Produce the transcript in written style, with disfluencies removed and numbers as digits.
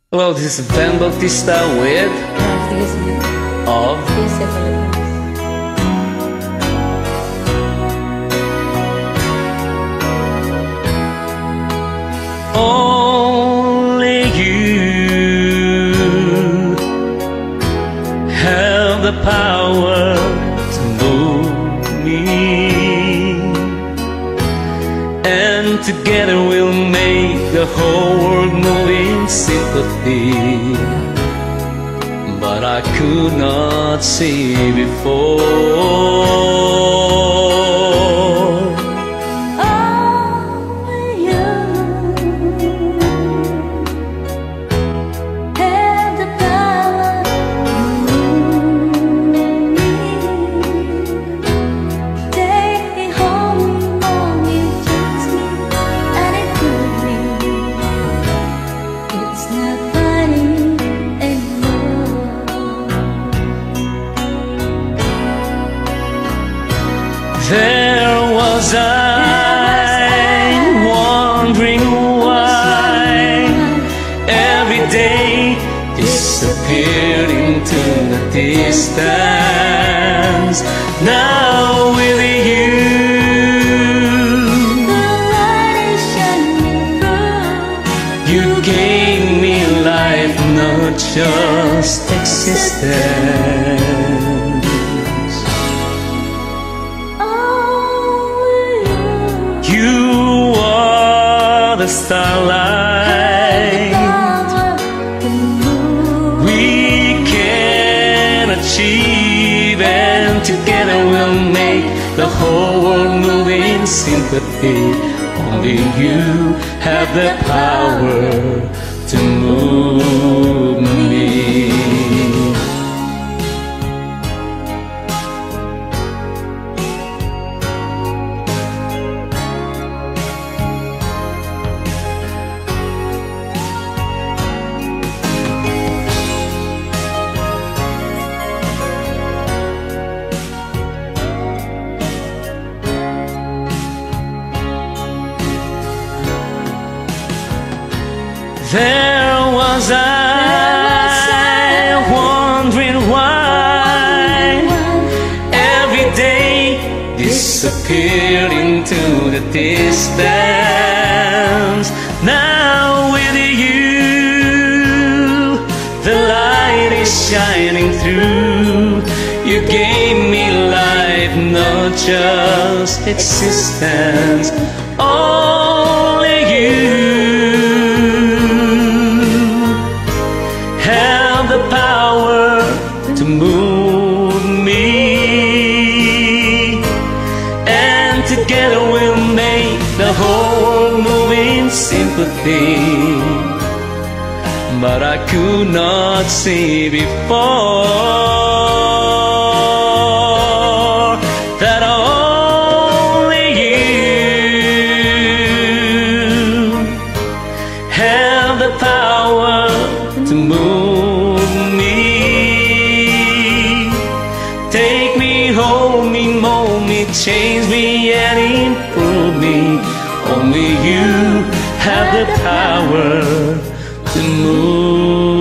Hello, this is Ben Bautista with of only you have the power to move me, and together we'll make the whole world move in sympathy. But I could not see before. There was I, wondering why every day disappeared into the distance. Now with you, the light is shining through. you gave me life, not just existence. You are the starlight we can achieve, and together we'll make the whole world move in sympathy. Only you have the power to move me. There was I, wondering why every day disappeared into the distance. Now with you, the light is shining through. You gave me life, not just existence. Only you have the power to move me, and together we'll make the whole world move in sympathy. But I could not see before that only you have the power to move me. Take me, hold me, mold me, change me and improve me. Only you have the power to move